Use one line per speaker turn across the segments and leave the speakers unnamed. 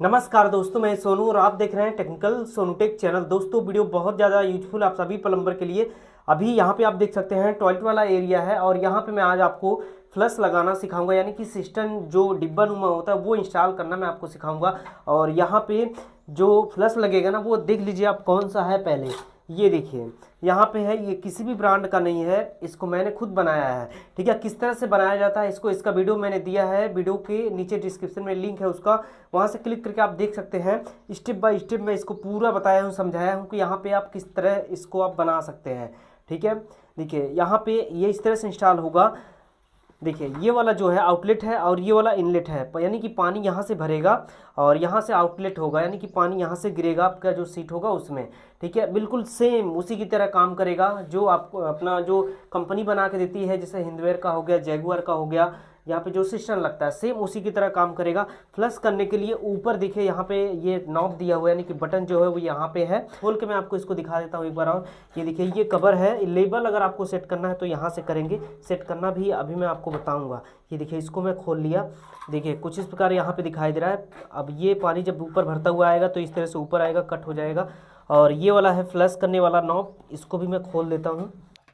नमस्कार दोस्तों, मैं सोनू और आप देख रहे हैं टेक्निकल सोनू टेक चैनल। दोस्तों वीडियो बहुत ज़्यादा यूजफुल आप सभी प्लम्बर के लिए। अभी यहाँ पे आप देख सकते हैं टॉयलेट वाला एरिया है और यहाँ पे मैं आज आपको फ्लश लगाना सिखाऊंगा, यानी कि सिस्टम जो डिब्बा नुमा होता है वो इंस्टॉल करना मैं आपको सिखाऊंगा। और यहाँ पे जो फ्लश लगेगा ना वो देख लीजिए आप कौन सा है। पहले ये देखिए यहाँ पे है, ये किसी भी ब्रांड का नहीं है, इसको मैंने खुद बनाया है। ठीक है, किस तरह से बनाया जाता है इसका वीडियो मैंने दिया है, वीडियो के नीचे डिस्क्रिप्शन में लिंक है उसका, वहाँ से क्लिक करके आप देख सकते हैं। स्टेप बाय स्टेप मैं इसको पूरा बताया हूँ, समझाया हूँ कि यहाँ पे आप किस तरह इसको आप बना सकते हैं। ठीक है, देखिए यहाँ पे ये इस तरह से इंस्टॉल होगा। देखिए ये वाला जो है आउटलेट है और ये वाला इनलेट है, यानी कि पानी यहाँ से भरेगा और यहाँ से आउटलेट होगा, यानी कि पानी यहाँ से गिरेगा आपका जो सीट होगा उसमें। ठीक है, बिल्कुल सेम उसी की तरह काम करेगा जो आपको अपना जो कंपनी बना के देती है, जैसे हिंदवेयर का हो गया, जैगुआर का हो गया, यहाँ पे जो सिस्टम लगता है सेम उसी की तरह काम करेगा। फ्लश करने के लिए ऊपर देखिए यहाँ पे ये नॉब दिया हुआ है, यानी कि बटन जो है वो यहाँ पे है। खोल के मैं आपको इसको दिखा देता हूँ एक बार और। ये देखिए ये कवर है, लेबल अगर आपको सेट करना है तो यहाँ से करेंगे, सेट करना भी अभी मैं आपको बताऊँगा। ये देखिए इसको मैं खोल लिया, देखिए कुछ इस प्रकार यहाँ पे दिखाई दे रहा है। अब ये पानी जब ऊपर भरता हुआ आएगा तो इस तरह से ऊपर आएगा, कट हो जाएगा। और ये वाला है फ्लश करने वाला नॉब, इसको भी मैं खोल देता हूँ।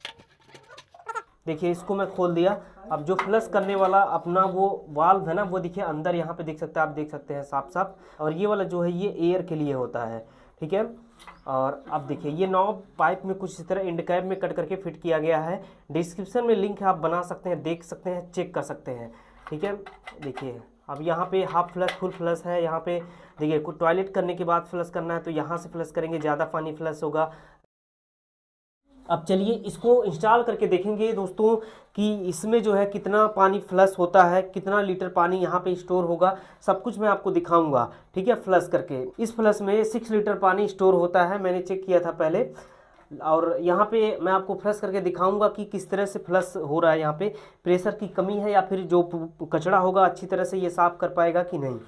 देखिए इसको मैं खोल दिया। अब जो फ्लश करने वाला अपना वो वाल्व है ना, वो देखिए अंदर यहाँ पे देख सकते हैं, आप देख सकते हैं साफ साफ। और ये वाला जो है ये एयर के लिए होता है। ठीक है, और अब देखिए ये नॉब पाइप में कुछ इस तरह इंड कैप में कट करके फिट किया गया है। डिस्क्रिप्शन में लिंक है, आप बना सकते हैं, देख सकते हैं, चेक कर सकते हैं। ठीक है, देखिए अब यहाँ पे हाफ फ्लश फुल फ्लश है। यहाँ पे देखिए कुछ टॉयलेट करने के बाद फ्लश करना है तो यहाँ से फ्लश करेंगे, ज़्यादा पानी फ्लश होगा। अब चलिए इसको इंस्टॉल करके देखेंगे दोस्तों कि इसमें जो है कितना पानी फ्लश होता है, कितना लीटर पानी यहाँ पे स्टोर होगा, सब कुछ मैं आपको दिखाऊंगा। ठीक है, फ्लश करके इस फ्लश में 6 लीटर पानी स्टोर होता है, मैंने चेक किया था पहले। और यहाँ पे मैं आपको फ्लश करके दिखाऊंगा कि किस तरह से फ्लश हो रहा है। यहाँ पे प्रेशर की कमी है या फिर जो कचरा होगा अच्छी तरह से ये साफ कर पाएगा कि नहीं।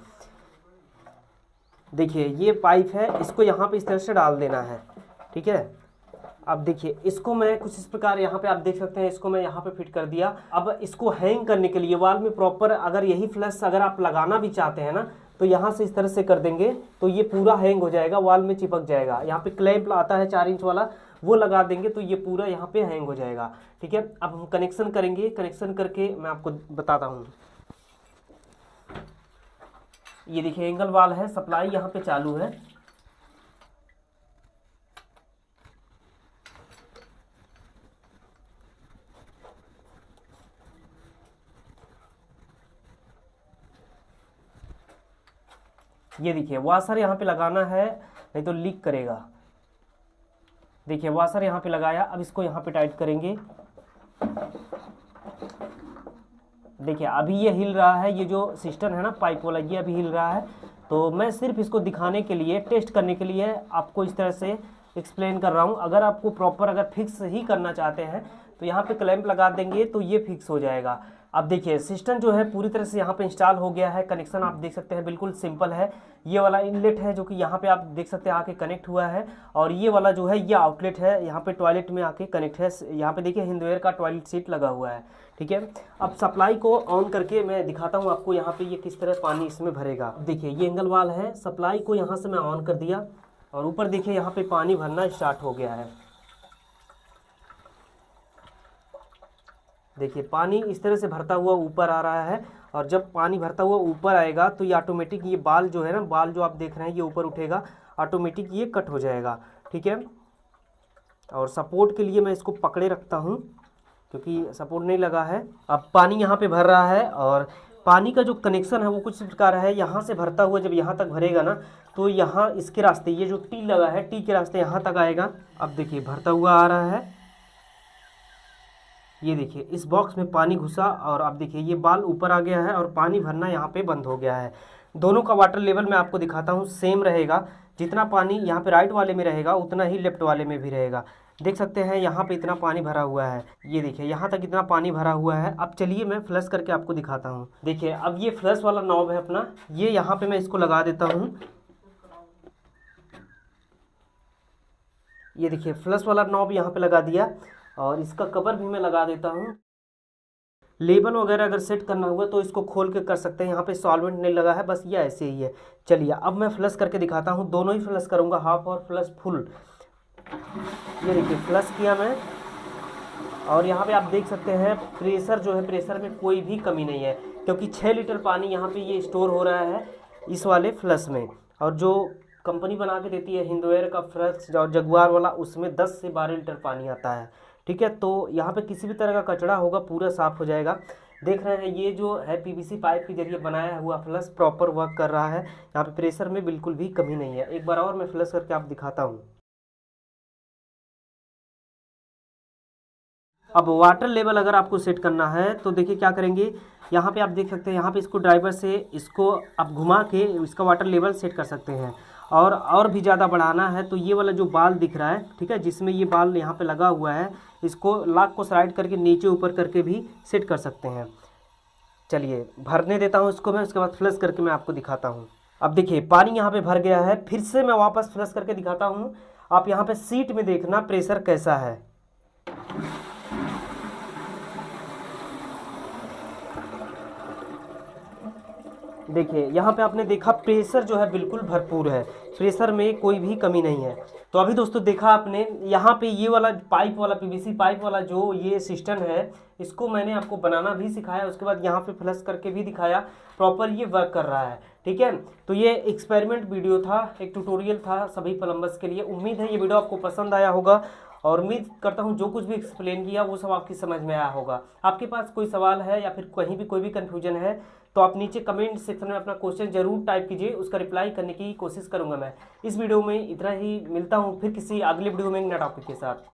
देखिए ये पाइप है, इसको यहाँ पे इस तरह से डाल देना है। ठीक है, अब देखिए इसको मैं कुछ इस प्रकार यहाँ पे आप देख सकते हैं, इसको मैं यहाँ पे फिट कर दिया। अब इसको हैंग करने के लिए वाल में प्रॉपर अगर यही फ्लश अगर आप लगाना भी चाहते हैं ना तो यहाँ से इस तरह से कर देंगे तो ये पूरा हैंग हो जाएगा, वाल में चिपक जाएगा। यहाँ पे क्लैंप आता है 4 इंच वाला, वो लगा देंगे तो ये पूरा यहाँ पे हैंग हो जाएगा। ठीक है, अब हम कनेक्शन करेंगे, कनेक्शन करके मैं आपको बताता हूँ। ये देखिए एंगल वाल है, सप्लाई यहाँ पे चालू है। ये देखिए वाशर यहाँ पे लगाना है, नहीं तो लीक करेगा। देखिए वाशर यहाँ पे लगाया, अब इसको यहाँ पे टाइट करेंगे। देखिए अभी ये हिल रहा है, ये जो सिस्टम है ना पाइप वाला, ये अभी हिल रहा है। तो मैं सिर्फ इसको दिखाने के लिए, टेस्ट करने के लिए आपको इस तरह से एक्सप्लेन कर रहा हूँ। अगर आपको प्रॉपर अगर फिक्स ही करना चाहते हैं तो यहाँ पे क्लैंप लगा देंगे तो ये फिक्स हो जाएगा। अब देखिए सिस्टम जो है पूरी तरह से यहाँ पे इंस्टॉल हो गया है। कनेक्शन आप देख सकते हैं बिल्कुल सिंपल है। ये वाला इनलेट है जो कि यहाँ पे आप देख सकते हैं आके कनेक्ट हुआ है, और ये वाला जो है ये आउटलेट है, यहाँ पे टॉयलेट में आके कनेक्ट है। यहाँ पे देखिए हिंदवेयर का टॉयलेट सीट लगा हुआ है। ठीक है, अब सप्लाई को ऑन करके मैं दिखाता हूँ आपको यहाँ पे ये किस तरह पानी इसमें भरेगा। देखिए ये एंगल वाल है, सप्लाई को यहाँ से मैं ऑन कर दिया और ऊपर देखिए यहाँ पे पानी भरना स्टार्ट हो गया है। देखिए पानी इस तरह से भरता हुआ ऊपर आ रहा है, और जब पानी भरता हुआ ऊपर आएगा तो ये ऑटोमेटिक ये बाल जो है ना, बाल जो आप देख रहे हैं ये ऊपर उठेगा, ऑटोमेटिक ये कट हो जाएगा। ठीक है, और सपोर्ट के लिए मैं इसको पकड़े रखता हूँ क्योंकि सपोर्ट नहीं लगा है। अब पानी यहाँ पे भर रहा है और पानी का जो कनेक्शन है वो कुछ इस प्रकार है। यहाँ से भरता हुआ जब यहाँ तक भरेगा ना तो यहाँ इसके रास्ते ये जो टी लगा है, टी के रास्ते यहाँ तक आएगा। अब देखिए भरता हुआ आ रहा है, ये देखिए इस बॉक्स में पानी घुसा और अब देखिए ये बाल ऊपर आ गया है और पानी भरना यहाँ पे बंद हो गया है। दोनों का वाटर लेवल मैं आपको दिखाता हूँ, सेम रहेगा। जितना पानी यहाँ पे राइट वाले में रहेगा उतना ही लेफ्ट वाले में भी रहेगा। देख सकते हैं यहाँ पे इतना पानी भरा हुआ है, ये देखिए यहाँ तक इतना पानी भरा हुआ है। अब चलिए मैं फ्लश करके आपको दिखाता हूँ। देखिए अब ये फ्लश वाला नॉब है अपना, ये यहाँ पे मैं इसको लगा देता हूँ। ये देखिए फ्लश वाला नॉब यहाँ पे लगा दिया और इसका कवर भी मैं लगा देता हूँ। लेबल वगैरह अगर सेट करना हुआ तो इसको खोल के कर सकते हैं। यहाँ पे सॉल्वेंट नहीं लगा है, बस ये ऐसे ही है। चलिए अब मैं फ्लश करके दिखाता हूँ, दोनों ही फ्लश करूँगा, हाफ और प्लस फुल। ये देखिए फ्लश किया मैं, और यहाँ पे आप देख सकते हैं प्रेशर जो है, प्रेशर में कोई भी कमी नहीं है, क्योंकि 6 लीटर पानी यहाँ पे ये स्टोर हो रहा है इस वाले फ्लश में। और जो कंपनी बना के देती है हिंदवेयर का फ्लश और जगुआर वाला, उसमें 10 से 12 लीटर पानी आता है। ठीक है, तो यहाँ पे किसी भी तरह का कचरा होगा पूरा साफ़ हो जाएगा। देख रहे हैं ये जो है पीवीसी पाइप के जरिए बनाया हुआ फ्लश प्रॉपर वर्क कर रहा है। यहाँ पे प्रेशर में बिल्कुल भी कमी नहीं है। एक बार और मैं फ्लश करके आप दिखाता हूँ। अब वाटर लेवल अगर आपको सेट करना है तो देखिए क्या करेंगे, यहाँ पे आप देख सकते हैं, यहाँ पे इसको ड्राइवर से इसको आप घुमा के इसका वाटर लेवल सेट कर सकते हैं। और भी ज़्यादा बढ़ाना है तो ये वाला जो बाल दिख रहा है, ठीक है, जिसमें ये बाल यहाँ पे लगा हुआ है, इसको लॉक को स्लाइड करके नीचे ऊपर करके भी सेट कर सकते हैं। चलिए भरने देता हूँ इसको मैं, उसके बाद फ्लश करके मैं आपको दिखाता हूँ। अब देखिए पानी यहाँ पे भर गया है, फिर से मैं वापस फ्लश करके दिखाता हूँ। आप यहाँ पे सीट में देखना प्रेशर कैसा है। देखिए यहाँ पे आपने देखा प्रेशर जो है बिल्कुल भरपूर है, प्रेशर में कोई भी कमी नहीं है। तो अभी दोस्तों देखा आपने, यहाँ पे ये वाला पाइप वाला पीवीसी पाइप वाला जो ये सिस्टम है, इसको मैंने आपको बनाना भी सिखाया, उसके बाद यहाँ पे फ्लश करके भी दिखाया, प्रॉपर ये वर्क कर रहा है। ठीक है, तो ये एक्सपेरिमेंट वीडियो था, एक ट्यूटोरियल था सभी प्लम्बर्स के लिए। उम्मीद है ये वीडियो आपको पसंद आया होगा, और उम्मीद करता हूँ जो कुछ भी एक्सप्लेन किया वो सब आपकी समझ में आया होगा। आपके पास कोई सवाल है या फिर कहीं भी कोई भी कन्फ्यूजन है तो आप नीचे कमेंट सेक्शन में अपना क्वेश्चन जरूर टाइप कीजिए, उसका रिप्लाई करने की कोशिश करूंगा मैं। इस वीडियो में इतना ही, मिलता हूँ फिर किसी अगले वीडियो में नए टॉपिक के साथ।